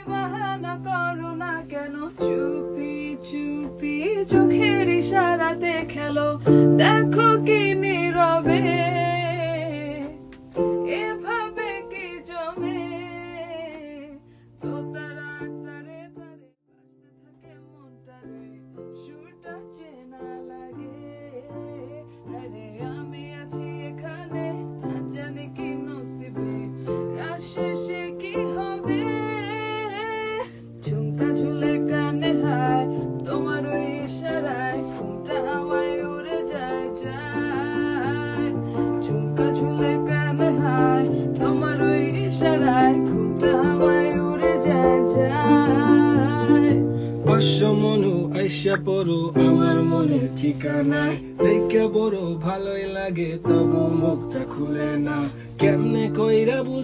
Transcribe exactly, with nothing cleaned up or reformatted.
বাহানা করো না কেন চুপি চুপি চোখের ইশারাতে খেলো দেখো কি নীরবে এভাবে কি জমে তো তারা তারে তারে বাজতে থাকে মনটারে সুরটা চেনা লাগে আরে আমি আছি এখানে তা জানি কি নসিবে রাত শেষে কি হবে ঝুমকা ঝুলে কানে হায় তোমার ওই ইশারায় ঘুমটা হাওয়ায় উড়ে যায় যায় ঝুমকা ঝুলে কানে হায় তোমার ওই ইশারায় ঘুমটা হাওয়ায় উড়ে যায় যায় পাঁচশ মনু আইসা পড়ো আমার মনের ঠিকানায় দেখে বড় ভালোই লাগে তবু মুখটা খুলে না কেমনে কইরা